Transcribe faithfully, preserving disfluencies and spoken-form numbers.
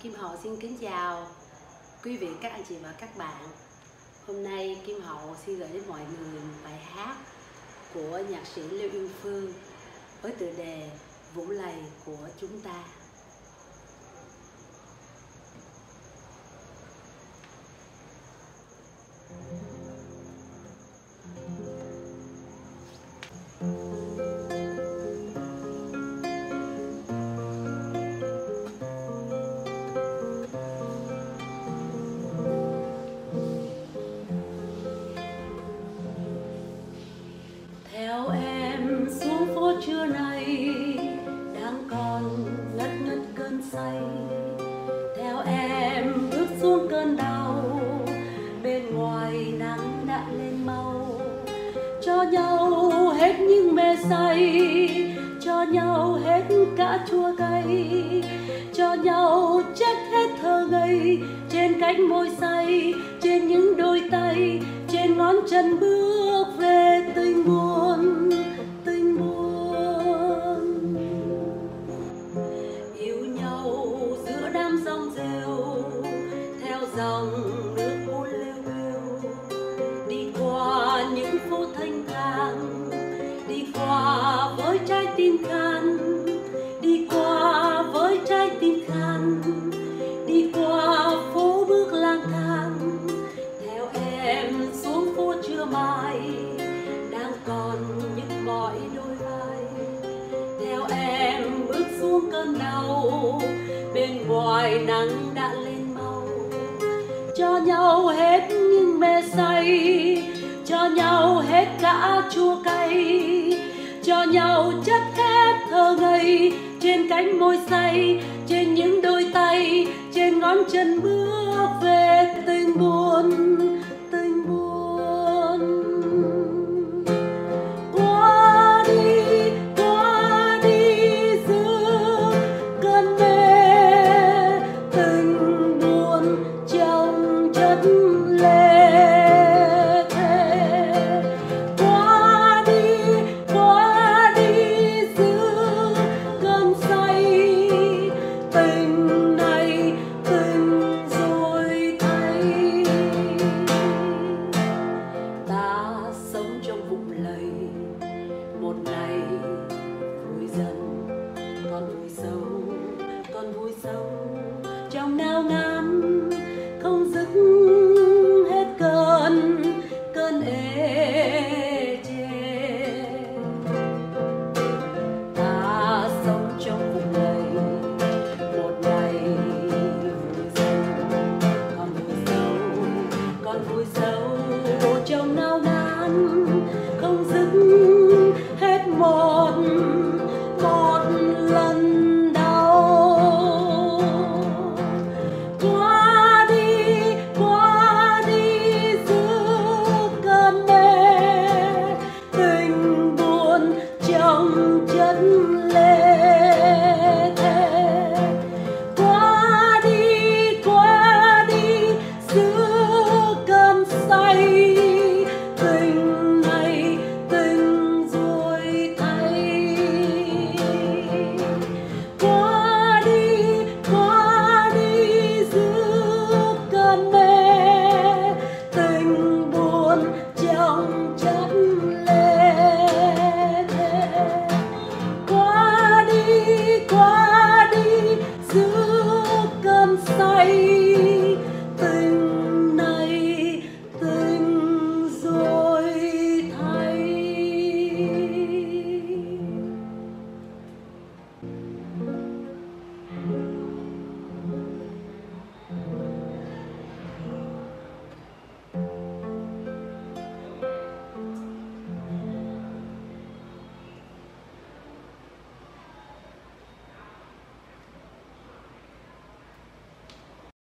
Kim Hậu xin kính chào quý vị, các anh chị và các bạn. Hôm nay Kim Hậu xin gửi đến mọi người một bài hát của nhạc sĩ Lê Uyên Phương với tựa đề Vũng Lầy của chúng ta. Theo em xuống phố trưa nay đang còn ngất ngất cơn say, theo em bước xuống cơn đau, bên ngoài nắng đã lên mau, cho nhau hết những mê say, cho nhau hết cả chua cay, cho nhau chất hết thơ ngây trên cánh môi say, trên những đôi tay, trên ngón chân bước về tình buồn, tình buồn. Yêu nhau giữa đám dòng rêu, theo dòng nước buồn lêu bêu, đi qua những phố thanh thang, đi qua với trái tim khan, đi qua với trái tim khan, đi qua phố bước lang thang. Theo em xuống phố trưa mai đang còn nhức mỏi đôi vai, theo em bước xuống cơn đau, bên ngoài nắng đã lên mau, cho nhau hết những mê say, cho nhau hết cả chua cay, cho nhau chất hết thơ ngây trên cánh môi say, trên những đôi tay, trên ngón chân bước về tình buồn.